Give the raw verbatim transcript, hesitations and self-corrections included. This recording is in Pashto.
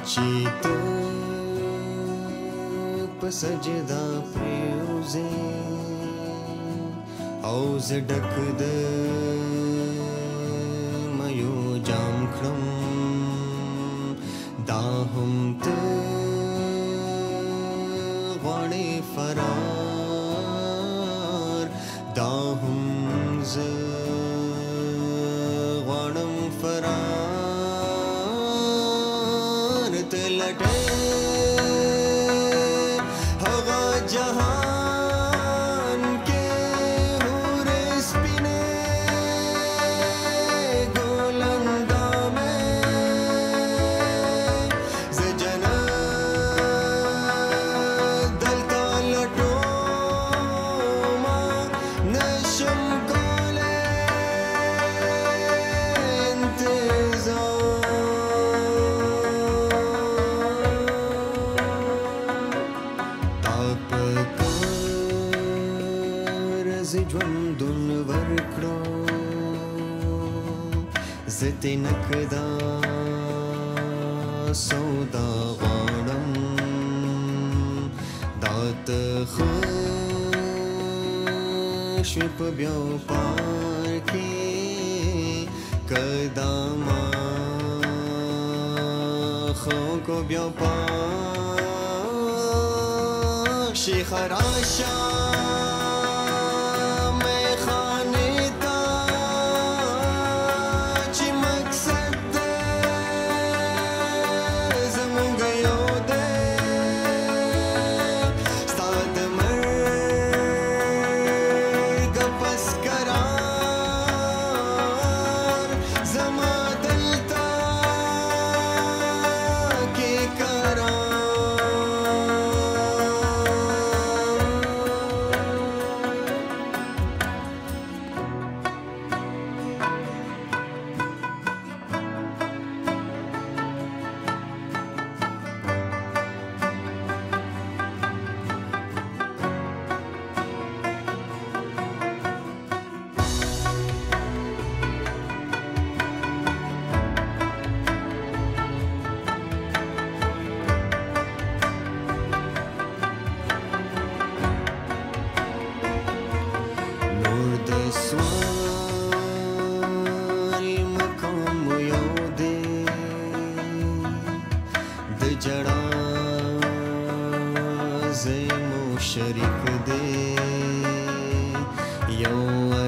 چې ته په سجدا پریوزې او زه ډک د مایو جام کړم دا هم ته غواړې فرار دا هم زه غواړم فرار ته لټې هغه جهان کې هورې سپینې ګل اندامې زه جنت دلته لټومه نشم کولی ژوندون ورکړو زه ترې نکدا سودا غواړم دا ته ښه شوې په بیا پار کې که دا ما ښه کو بیا پار شیخه راشه شریک دی یو